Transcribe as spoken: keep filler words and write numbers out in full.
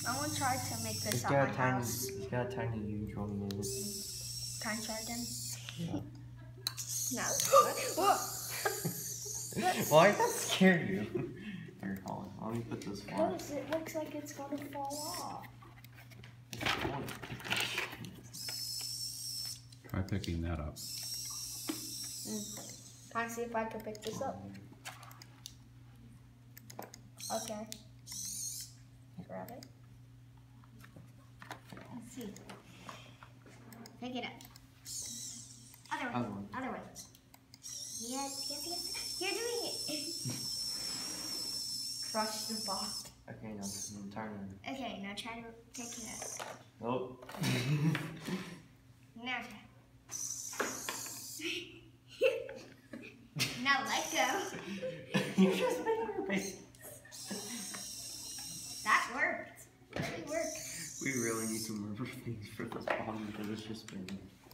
I want to try to make this It's at got my a tiny, house. it's got a tiny huge one in it. Can I try again? Yeah. No. Why did that scare you? Here, hold on. Let me put this one. Because it looks like it's going to fall off. Try picking that up. Mm. Can I see if I can pick this up? Okay. Grab it. Let's see. Pick it up. Other way. Other one. Other way. Yes, yes, yes. You're doing it. Crush the box. Okay, now I'm turning. Okay, now try to pick it up. Nope. Now try. Now let go. You just made your face. That worked. Really worked. We really need to remember things for this problem because it's just been